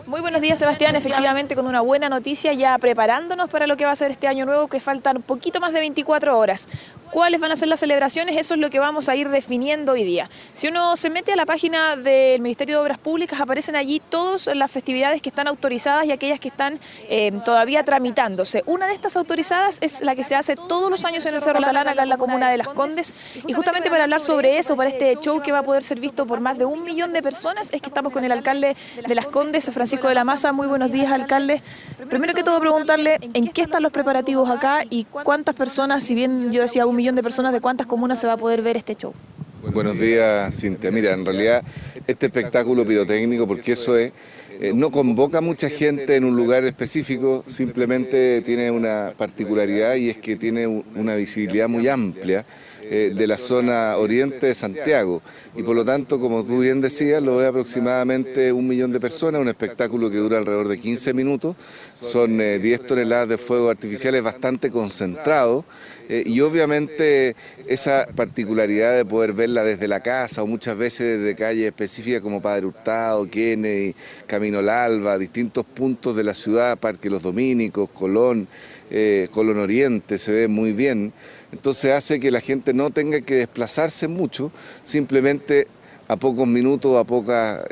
Muy buenos días, Sebastián. Efectivamente, con una buena noticia, ya preparándonos para lo que va a ser este año nuevo, que faltan un poquito más de 24 horas. ¿Cuáles van a ser las celebraciones? Eso es lo que vamos a ir definiendo hoy día. Si uno se mete a la página del Ministerio de Obras Públicas, aparecen allí todas las festividades que están autorizadas y aquellas que están todavía tramitándose. Una de estas autorizadas es la que se hace todos los años en el Cerro Calán, acá en la comuna de Las Condes. Y justamente para hablar sobre eso, para este show que va a poder ser visto por más de 1 millón de personas, es que estamos con el alcalde de Las Condes, Francisco de la Maza. Muy buenos días, alcalde. Primero que todo, preguntarle en qué están los preparativos acá y cuántas personas, si bien yo decía 1 millón de personas, de cuántas comunas se va a poder ver este show. Buenos días, Cintia. Mira, en realidad este espectáculo pirotécnico, porque eso es, no convoca mucha gente en un lugar específico, simplemente tiene una particularidad y es que tiene una visibilidad muy amplia de la zona oriente de Santiago y por lo tanto, como tú bien decías, lo ve aproximadamente 1 millón de personas, un espectáculo que dura alrededor de 15 minutos, son 10 toneladas de fuegos artificiales bastante concentrados y obviamente esa particularidad de poder verla desde la casa o muchas veces desde calles específicas como Padre Hurtado, Kennedy, Camino al Alba, distintos puntos de la ciudad, Parque Los Dominicos, Colón, Colón Oriente, se ve muy bien. Entonces hace que la gente no tenga que desplazarse mucho, simplemente a pocos minutos, a pocas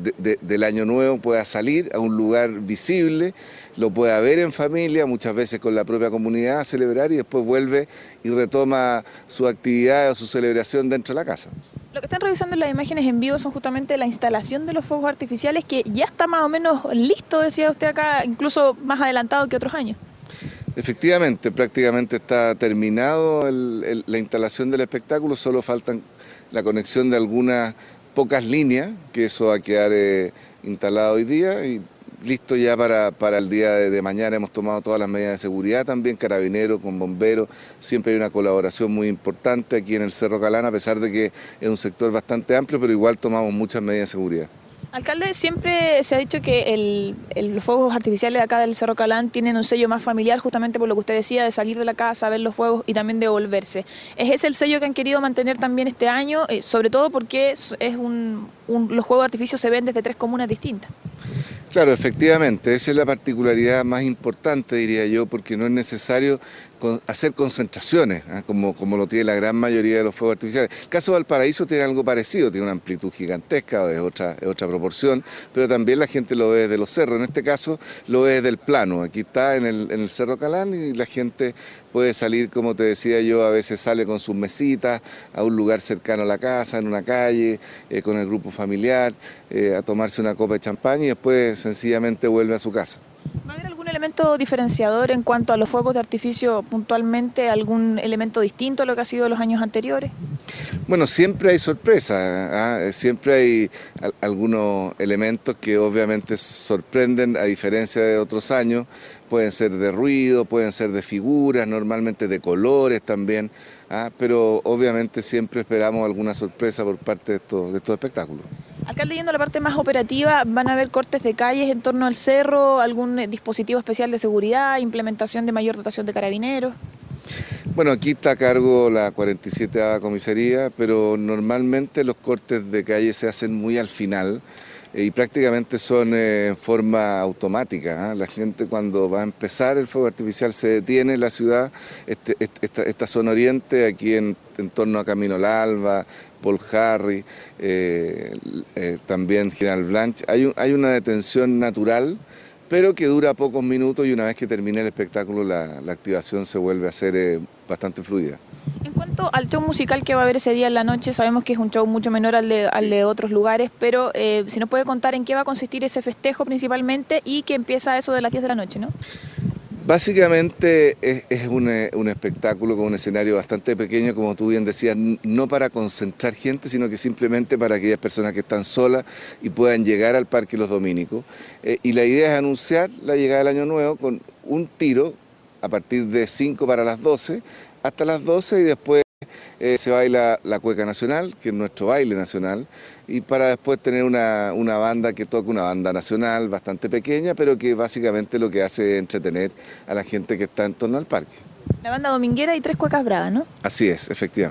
del año nuevo pueda salir a un lugar visible, lo pueda ver en familia, muchas veces con la propia comunidad a celebrar y después vuelve y retoma su actividad o su celebración dentro de la casa. Lo que están revisando en las imágenes en vivo son justamente la instalación de los fuegos artificiales, que ya está más o menos listo, decía usted acá, incluso más adelantado que otros años. Efectivamente, prácticamente está terminado la instalación del espectáculo, solo faltan la conexión de algunas pocas líneas, que eso va a quedar instalado hoy día y listo ya para el día de mañana. Hemos tomado todas las medidas de seguridad también, carabineros con bomberos, siempre hay una colaboración muy importante aquí en el Cerro Calán, a pesar de que es un sector bastante amplio, pero igual tomamos muchas medidas de seguridad. Alcalde, siempre se ha dicho que los fuegos artificiales de acá del Cerro Calán tienen un sello más familiar, justamente por lo que usted decía, de salir de la casa, ver los fuegos y también devolverse. ¿Es ese el sello que han querido mantener también este año? Sobre todo porque los fuegos artificios se ven desde 3 comunas distintas. Claro, efectivamente, esa es la particularidad más importante, diría yo, porque no es necesario hacer concentraciones, como lo tiene la gran mayoría de los fuegos artificiales. El caso de Valparaíso tiene algo parecido, tiene una amplitud gigantesca, es otra proporción, pero también la gente lo ve desde los cerros, en este caso lo ve desde el plano. Aquí está en el Cerro Calán y la gente puede salir, como te decía yo, a veces sale con sus mesitas a un lugar cercano a la casa, en una calle, con el grupo familiar, a tomarse una copa de champán y después sencillamente vuelve a su casa. ¿Va a haber algún elemento diferenciador en cuanto a los fuegos de artificio puntualmente, algún elemento distinto a lo que ha sido los años anteriores? Bueno, siempre hay sorpresas, siempre hay algunos elementos que obviamente sorprenden a diferencia de otros años, pueden ser de ruido, pueden ser de figuras, normalmente de colores también, pero obviamente siempre esperamos alguna sorpresa por parte de estos espectáculos. Alcalde, yendo a la parte más operativa, ¿van a haber cortes de calles en torno al cerro, algún dispositivo especial de seguridad, implementación de mayor dotación de carabineros? Bueno, aquí está a cargo la 47ª comisaría, pero normalmente los cortes de calle se hacen muy al final y prácticamente son en forma automática. La gente cuando va a empezar el fuego artificial se detiene en la ciudad, esta zona oriente, aquí en torno a Camino al Alba, Paul Harry, también General Blanch. Hay una detención natural, pero que dura pocos minutos y una vez que termine el espectáculo la activación se vuelve a hacer bastante fluida. En cuanto al show musical que va a haber ese día en la noche, sabemos que es un show mucho menor al de otros lugares, pero si nos puede contar en qué va a consistir ese festejo principalmente y que empieza a eso de las 10 de la noche, ¿no? Básicamente es un espectáculo con un escenario bastante pequeño, como tú bien decías, no para concentrar gente, sino que simplemente para aquellas personas que están solas y puedan llegar al Parque Los Dominicos. Y la idea es anunciar la llegada del Año Nuevo con un tiro a partir de 5 para las 12, hasta las 12 y después se baila la cueca nacional, que es nuestro baile nacional, y para después tener una banda que toca, una banda nacional bastante pequeña, pero que básicamente lo que hace es entretener a la gente que está en torno al parque. La banda dominguera y 3 cuecas bravas, ¿no? Así es, efectivamente.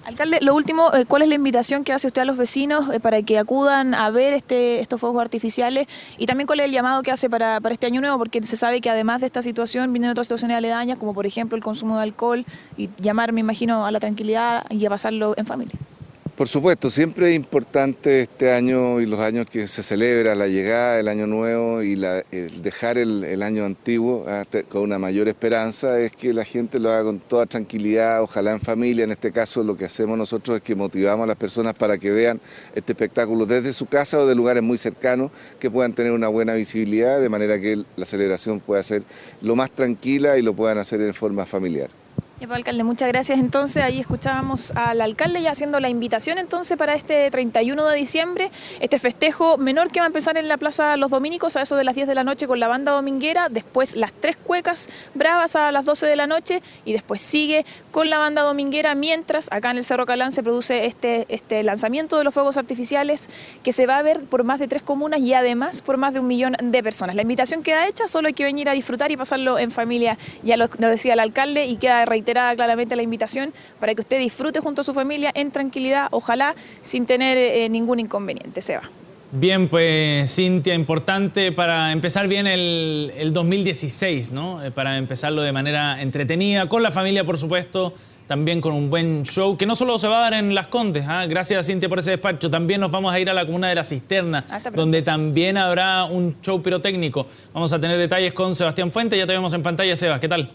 Alcalde, lo último, ¿cuál es la invitación que hace usted a los vecinos para que acudan a ver estos fuegos artificiales? Y también cuál es el llamado que hace para este año nuevo, porque se sabe que además de esta situación vienen otras situaciones aledañas, como por ejemplo el consumo de alcohol, y llamar, me imagino, a la tranquilidad y a pasarlo en familia. Por supuesto, siempre es importante este año y los años que se celebra la llegada del año nuevo y el dejar el año antiguo con una mayor esperanza, es que la gente lo haga con toda tranquilidad, ojalá en familia. En este caso lo que hacemos nosotros es que motivamos a las personas para que vean este espectáculo desde su casa o de lugares muy cercanos, que puedan tener una buena visibilidad, de manera que la celebración pueda ser lo más tranquila y lo puedan hacer en forma familiar. Alcalde, muchas gracias. Entonces, ahí escuchábamos al alcalde ya haciendo la invitación entonces para este 31 de diciembre, este festejo menor que va a empezar en la Plaza Los Dominicos a eso de las 10 de la noche con la banda dominguera, después las 3 cuecas bravas a las 12 de la noche y después sigue con la banda dominguera, mientras acá en el Cerro Calán se produce este lanzamiento de los fuegos artificiales que se va a ver por más de 3 comunas y además por más de 1 millón de personas. La invitación queda hecha, solo hay que venir a disfrutar y pasarlo en familia, ya lo decía el alcalde, y queda reiterada claramente la invitación para que usted disfrute junto a su familia en tranquilidad, ojalá sin tener ningún inconveniente. Seba. Bien, pues Cintia, importante para empezar bien el 2016, ¿no? Para empezarlo de manera entretenida, con la familia, por supuesto, también con un buen show, que no solo se va a dar en Las Condes, ¿eh? Gracias, Cintia, por ese despacho. También nos vamos a ir a la comuna de La Cisterna, donde también habrá un show pirotécnico. Vamos a tener detalles con Sebastián Fuente, ya te vemos en pantalla, Sebas, ¿qué tal?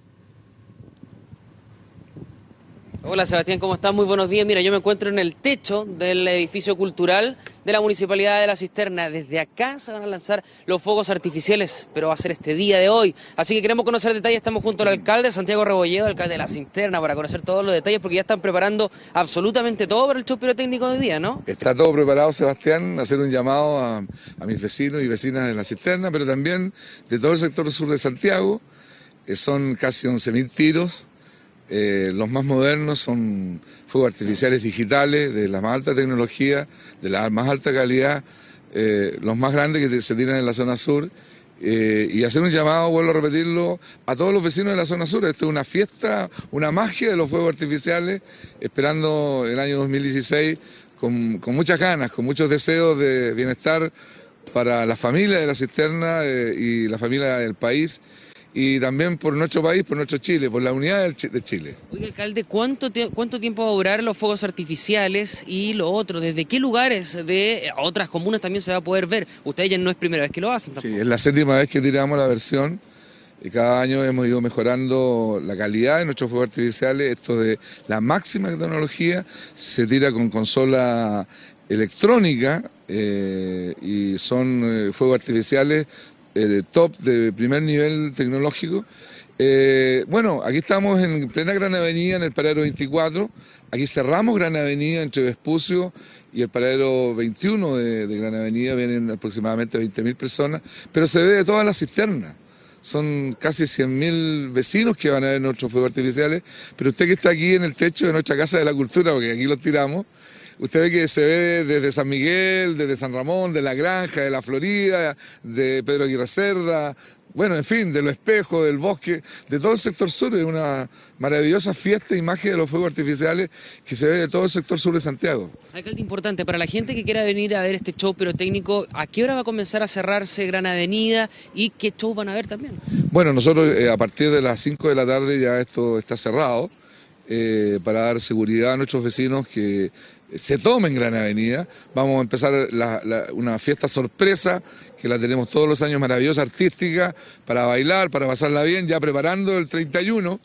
Hola Sebastián, ¿cómo estás? Muy buenos días. Mira, yo me encuentro en el techo del edificio cultural de la Municipalidad de La Cisterna. Desde acá se van a lanzar los fuegos artificiales, pero va a ser este día de hoy. Así que queremos conocer detalles. Estamos junto al alcalde, Santiago Rebolledo, alcalde de La Cisterna, para conocer todos los detalles, porque ya están preparando absolutamente todo para el show pirotécnico de hoy día, ¿no? Está todo preparado, Sebastián, hacer un llamado a mis vecinos y vecinas de La Cisterna, pero también de todo el sector sur de Santiago. Son casi 11.000 tiros. Los más modernos son fuegos artificiales digitales de la más alta tecnología, de la más alta calidad, los más grandes que se tiran en la zona sur, y hacer un llamado, vuelvo a repetirlo, a todos los vecinos de la zona sur. Esto es una fiesta, una magia de los fuegos artificiales, esperando el año 2016 con muchas ganas, con muchos deseos de bienestar para la familia de La Cisterna y la familia del país. Y también por nuestro país, por nuestro Chile, por la unidad de Chile. Oye, alcalde, ¿cuánto tiempo va a durar los fuegos artificiales y lo otro? ¿Desde qué lugares de otras comunas también se va a poder ver? Ustedes ya no es primera vez que lo hacen tampoco. Sí, es la 7ª vez que tiramos la versión y cada año hemos ido mejorando la calidad de nuestros fuegos artificiales. Esto de la máxima tecnología, se tira con consola electrónica y son fuegos artificiales top de primer nivel tecnológico. Bueno, aquí estamos en plena Gran Avenida, en el paradero 24. Aquí cerramos Gran Avenida entre Vespucio y el paradero 21 de Gran Avenida. Vienen aproximadamente 20.000 personas, pero se ve de toda La Cisterna. Son casi 100.000 vecinos que van a ver nuestros fuegos artificiales, pero usted que está aquí en el techo de nuestra Casa de la Cultura, porque aquí los tiramos, usted ve que se ve desde San Miguel, desde San Ramón, de La Granja, de La Florida, de Pedro Aguirre Cerda, bueno, en fin, de Los Espejos, del Bosque, de todo el sector sur. Es una maravillosa fiesta y magia de los fuegos artificiales que se ve de todo el sector sur de Santiago. Alcalde, importante, para la gente que quiera venir a ver este show pirotécnico, ¿a qué hora va a comenzar a cerrarse Gran Avenida y qué shows van a ver también? Bueno, nosotros a partir de las 5 de la tarde ya esto está cerrado para dar seguridad a nuestros vecinos que se tomen Gran Avenida. Vamos a empezar una fiesta sorpresa que la tenemos todos los años, maravillosa, artística, para bailar, para pasarla bien, ya preparando el 31.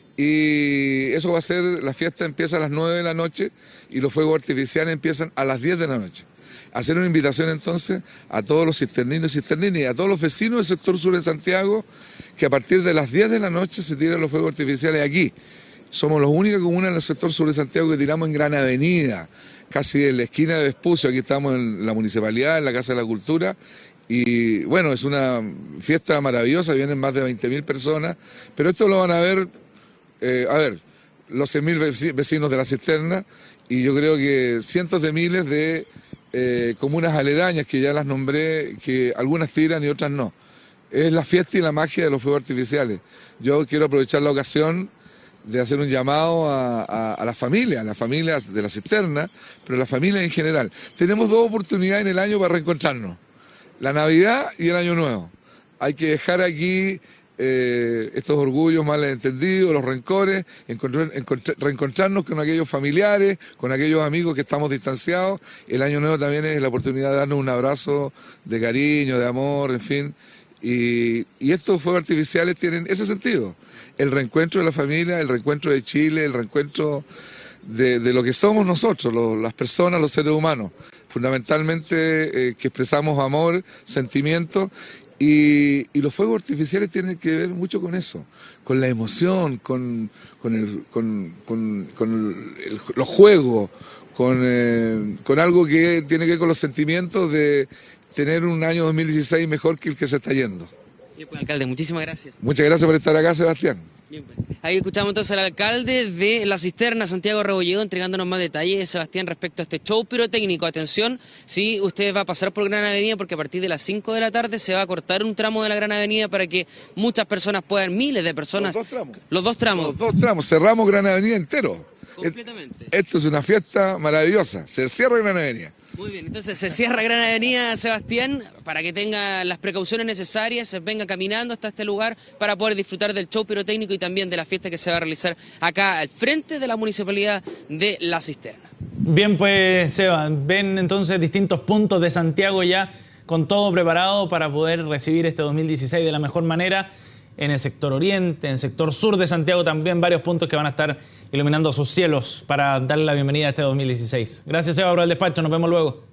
Y eso va a ser, la fiesta empieza a las 9 de la noche y los fuegos artificiales empiezan a las 10 de la noche. Hacer una invitación entonces a todos los cisterninos y cisterninas y a todos los vecinos del sector sur de Santiago, que a partir de las 10 de la noche se tiran los fuegos artificiales aquí. Somos la única comuna en el sector sur de Santiago que tiramos en Gran Avenida, casi en la esquina de Vespucio. Aquí estamos en la Municipalidad, en la Casa de la Cultura. Y bueno, es una fiesta maravillosa, vienen más de 20.000 personas, pero esto lo van a ver, los 100.000 vecinos de La Cisterna, y yo creo que cientos de miles de comunas aledañas, que ya las nombré, que algunas tiran y otras no. Es la fiesta y la magia de los fuegos artificiales. Yo quiero aprovechar la ocasión de hacer un llamado a las familias de la cisterna, pero a las familias en general. Tenemos dos oportunidades en el año para reencontrarnos, la Navidad y el Año Nuevo. Hay que dejar aquí estos orgullos malentendidos, los rencores, reencontrarnos con aquellos familiares, con aquellos amigos que estamos distanciados. El Año Nuevo también es la oportunidad de darnos un abrazo de cariño, de amor, en fin. Y estos fuegos artificiales tienen ese sentido, el reencuentro de la familia, el reencuentro de Chile, el reencuentro de lo que somos nosotros, las personas, los seres humanos, fundamentalmente que expresamos amor, sentimientos, y los fuegos artificiales tienen que ver mucho con eso, con la emoción, con los juegos, con algo que tiene que ver con los sentimientos de tener un año 2016 mejor que el que se está yendo. Bien, pues, alcalde, muchísimas gracias. Muchas gracias por estar acá, Sebastián. Bien, pues. Ahí escuchamos entonces al alcalde de La Cisterna, Santiago Rebolledo, entregándonos más detalles, Sebastián, respecto a este show pirotécnico. Atención, si usted va a pasar por Gran Avenida, porque a partir de las 5 de la tarde se va a cortar un tramo de la Gran Avenida para que muchas personas puedan, miles de personas... Los dos tramos. Los dos tramos. Los dos tramos, cerramos Gran Avenida entero. Completamente. Esto es una fiesta maravillosa, se cierra Gran Avenida. Muy bien, entonces se cierra Gran Avenida, Sebastián, para que tenga las precauciones necesarias, se venga caminando hasta este lugar para poder disfrutar del show pirotécnico y también de la fiesta que se va a realizar acá al frente de la Municipalidad de La Cisterna. Bien, pues, Seba, ven entonces distintos puntos de Santiago ya con todo preparado para poder recibir este 2016 de la mejor manera. En el sector oriente, en el sector sur de Santiago también varios puntos que van a estar iluminando sus cielos para darle la bienvenida a este 2016. Gracias, Seba, por el despacho. Nos vemos luego.